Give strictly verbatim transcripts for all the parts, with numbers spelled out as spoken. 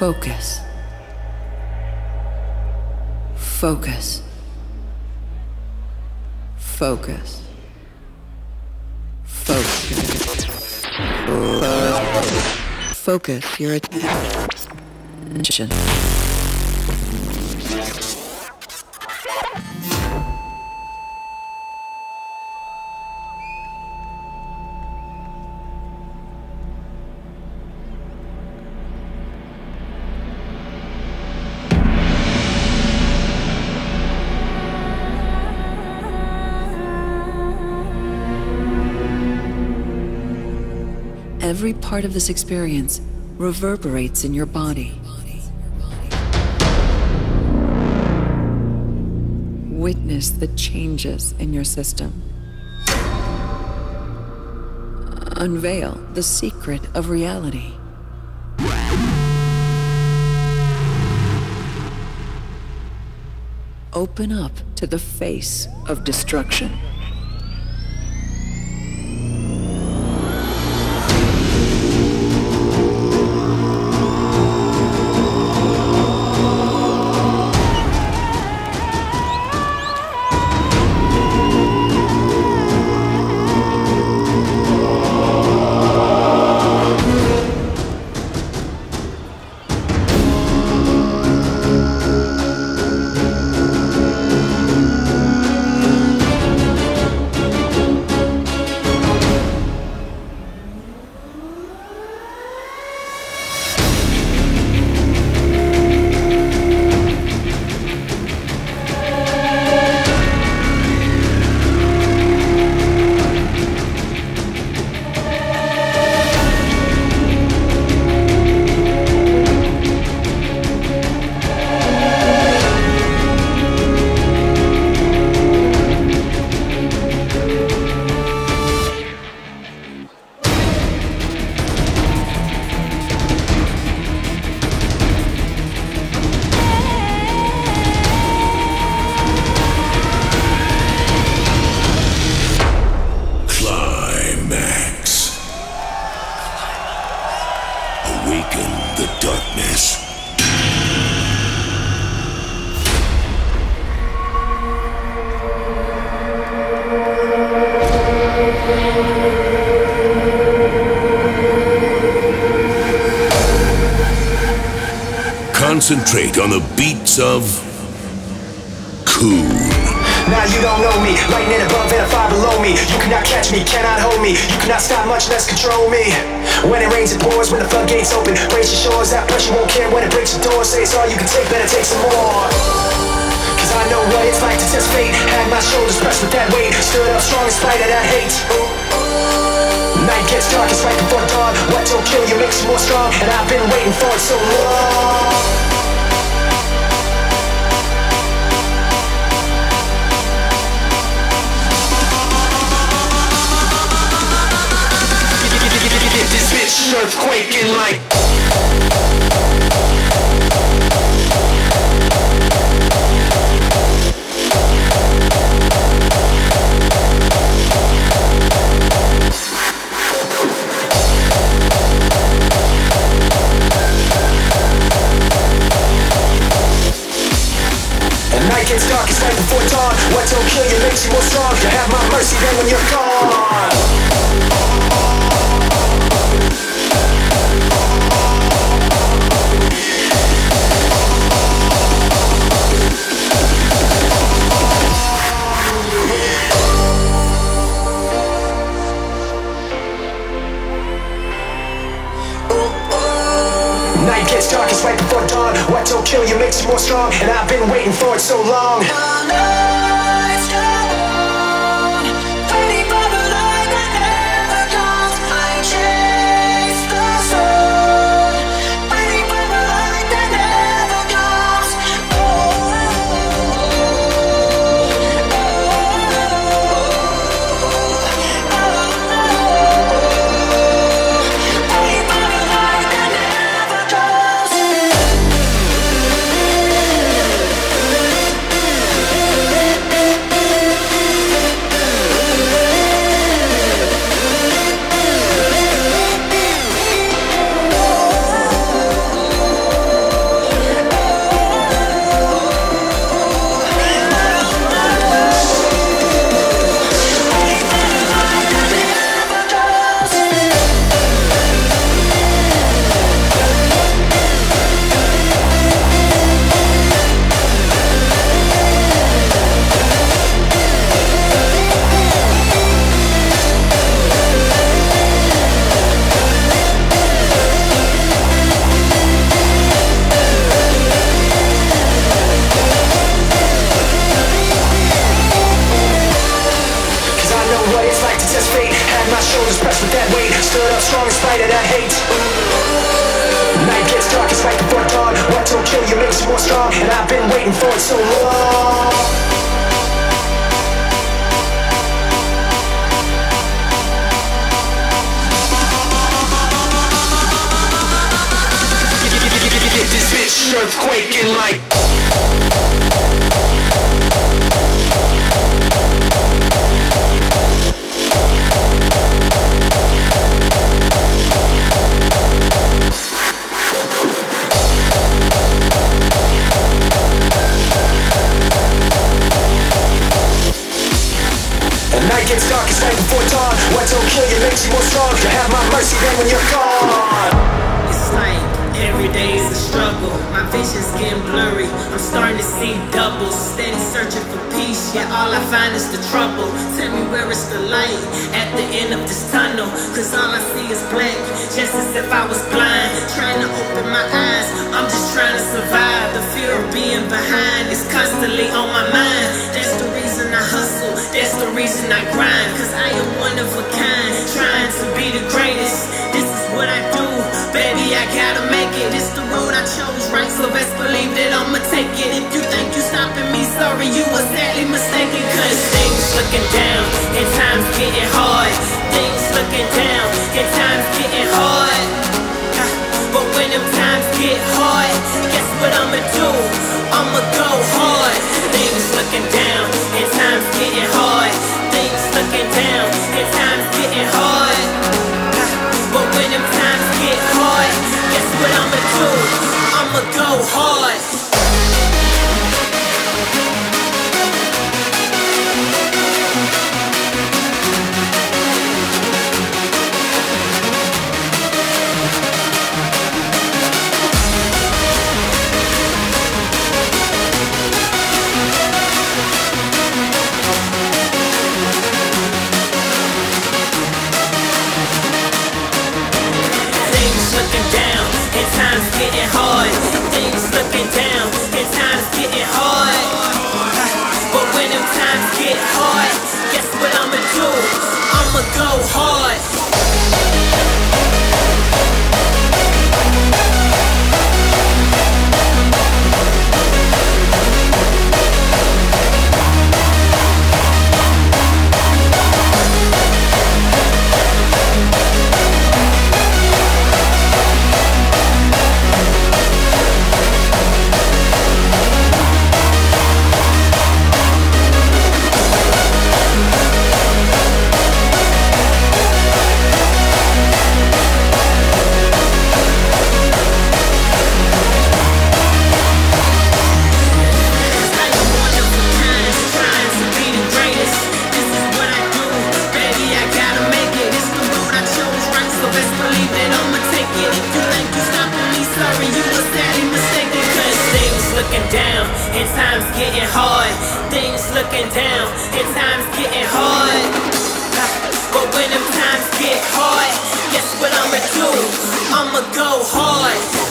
Focus. Focus. Focus. Focus. Focus your attention. Every part of this experience reverberates in your body. Witness the changes in your system. Unveil the secret of reality. Open up to the face of destruction. Concentrate on the beats of Coone. Now you don't know me, lightning above and a fire below me. You cannot catch me, cannot hold me. You cannot stop, much less control me. When it rains, it pours, when the floodgates open. Brace your shores, that pressure won't care when it breaks the door. Say it's all you can take, better take some more. Cause I know what it's like to test fate. Had my shoulders pressed with that weight. Stood up strong in spite of that hate. Night gets dark, it's right before dawn. What don't kill you makes you more strong. And I've been waiting for it so long. This bitch earthquaking like and night gets dark, it's right before dawn. What don't kill you makes you more strong. You have my mercy then when you're gone. Night gets dark, it's right before dawn. What don't kill you makes you more strong. And I've been waiting for it so long. The lights go on, waiting for the light that never comes. I chase the sun, waiting for the light that never comes. Oh, oh, oh, oh, waiting for the light that never comes. spite of that hate. Night gets dark, it's right before dawn. What don't kill you makes you more strong, and I've been waiting for it so long. This bitch earthquaking like. The night gets dark, it's right before dawn. What don't kill you makes you more strong. You have my mercy then when you're gone. It's like every day is a struggle. My vision's getting blurry. I'm starting to see doubles. Steady searching for peace, yet all I find is the trouble. Tell me where is the light at the end of this tunnel? Cause all I see is black, just as if I was blind. Trying to open my eyes, I'm just trying to survive. The fear of being behind is constantly on my mind. That's the reason I hustle, that's the reason I grind. Cause I am one of a kind, trying to be the greatest. This is what I do, baby, I gotta make it. It's the road I chose, right? So best believe that I'ma take it. If you think you stopping me, sorry, you were sadly mistaken. Cause things looking down, and times getting hard. Things looking down, and times getting hard. But when them times get hard, guess what I'ma do? I'ma go hard. Things looking down, and times getting hard. Things looking down, and times getting hard. But when them times get hard, guess what I'ma do? I'ma go hard. Looking down, and times getting hard. Things looking down, and times getting hard. But when them times get hard, guess what I'ma do? I'ma go hard. Looking down, and times getting hard. Things looking down, and times getting hard. But when them times get hard, guess what I'ma do? I'ma go hard.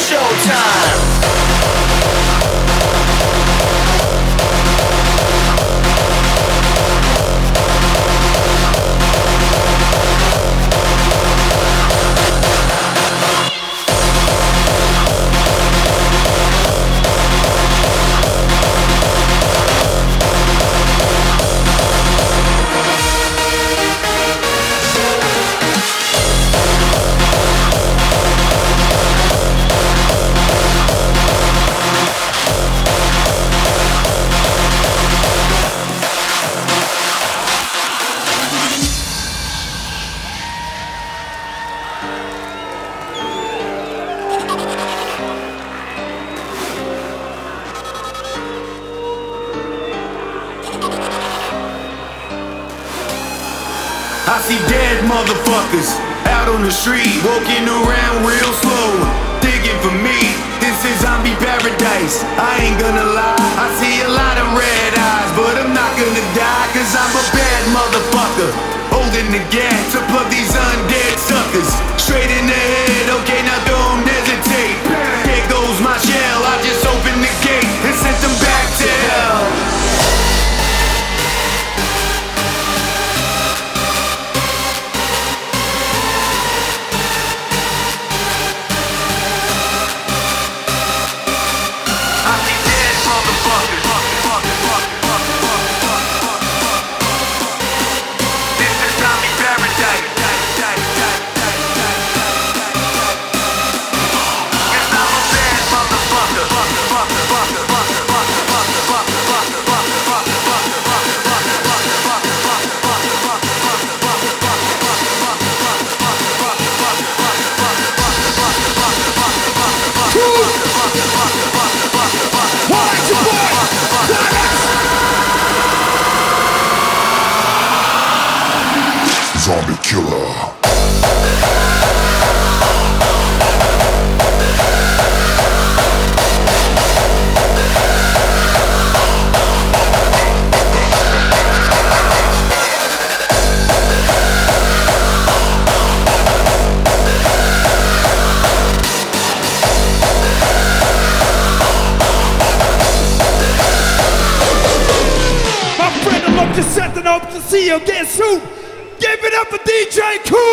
showtime. I see dead motherfuckers out on the street, walking around real slow, digging for me. This is zombie paradise, I ain't gonna lie. I see a lot of red eyes, but I'm not gonna die, cause I'm a bad motherfucker, holding the gas to plug these undead suckers straight in the head. Okay, now don't hesitate. There goes my shell, I just opened the gate and sent them back to hell. Zombie killer. My friend, I love you, set and hope to see you again soon. Give it up for D J Coone!